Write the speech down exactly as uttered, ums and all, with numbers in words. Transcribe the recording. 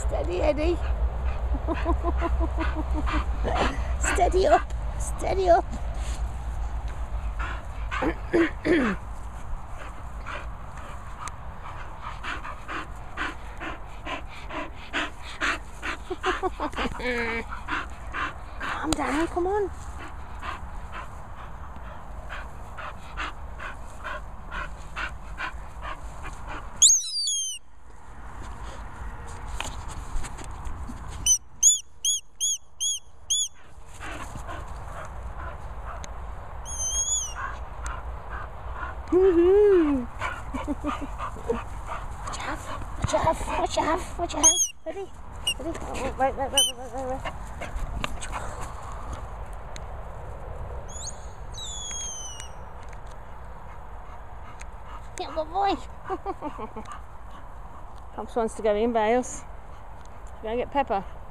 Steady, Eddie. Steady up. Steady up. Calm down, come on. Woohoo! Watch out! Watch out! Watch out! Watch out! Ready? Ready? Oh, right, right, right, right, right, right. Yeah, good boy. Pops wants to go in, Bales. Go and get Pepper.